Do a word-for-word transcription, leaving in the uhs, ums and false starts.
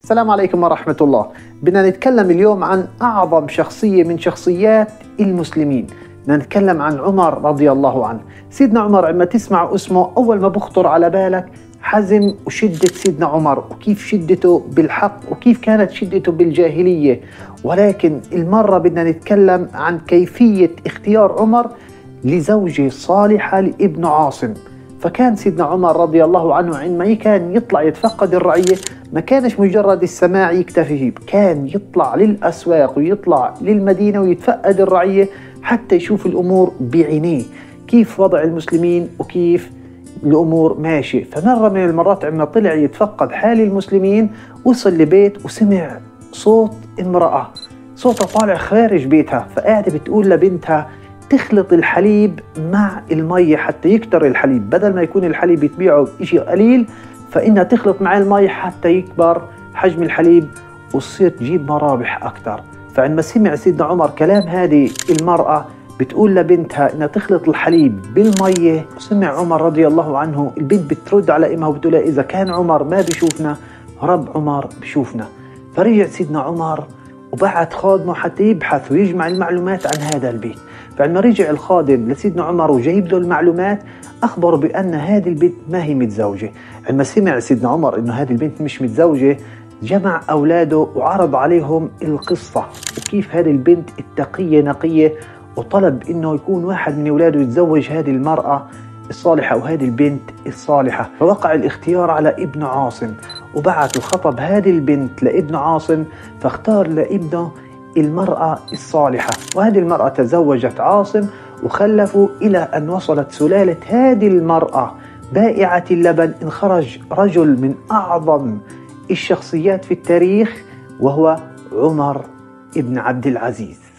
السلام عليكم ورحمة الله. بدنا نتكلم اليوم عن أعظم شخصية من شخصيات المسلمين. بدنا نتكلم عن عمر رضي الله عنه. سيدنا عمر عندما تسمع اسمه أول ما بخطر على بالك حزم وشدة سيدنا عمر، وكيف شدته بالحق وكيف كانت شدته بالجاهلية. ولكن المرة بدنا نتكلم عن كيفية اختيار عمر لزوجة صالحة لابن عاصم. فكان سيدنا عمر رضي الله عنه عندما كان يطلع يتفقد الرعية ما كانش مجرد السماع يكتفي فيه، كان يطلع للأسواق ويطلع للمدينة ويتفقد الرعية حتى يشوف الأمور بعينيه، كيف وضع المسلمين وكيف الأمور ماشية. فمرة من المرات عندما طلع يتفقد حال المسلمين وصل لبيت وسمع صوت امرأة، صوتها طالع خارج بيتها، فقاعدة بتقول لبنتها تخلط الحليب مع المي حتى يكتر الحليب، بدل ما يكون الحليب يتبيعه بشيء قليل فإنها تخلط مع المي حتى يكبر حجم الحليب وتصير تجيب مرابح أكثر. فعندما سمع سيدنا عمر كلام هذه المرأة بتقول لبنتها إنها تخلط الحليب بالمية، سمع عمر رضي الله عنه البنت بترد على إمها وبتقولها إذا كان عمر ما بيشوفنا رب عمر بيشوفنا. فرجع سيدنا عمر وبعت خادمه حتى يبحث ويجمع المعلومات عن هذا البيت. فعندما رجع الخادم لسيدنا عمر وجايب له المعلومات أخبره بأن هذه البنت ما هي متزوجة. عندما سمع سيدنا عمر أنه هذه البنت مش متزوجة جمع أولاده وعرض عليهم القصة وكيف هذه البنت التقية نقية، وطلب أنه يكون واحد من أولاده يتزوج هذه المرأة الصالحة وهذه البنت الصالحة. فوقع الاختيار على ابن عاصم وبعث وخطب هذه البنت لابن عاصم، فاختار لابنه المرأة الصالحة، وهذه المرأة تزوجت عاصم وخلفوا إلى أن وصلت سلالة هذه المرأة بائعة اللبن إن خرج رجل من أعظم الشخصيات في التاريخ وهو عمر بن عبد العزيز.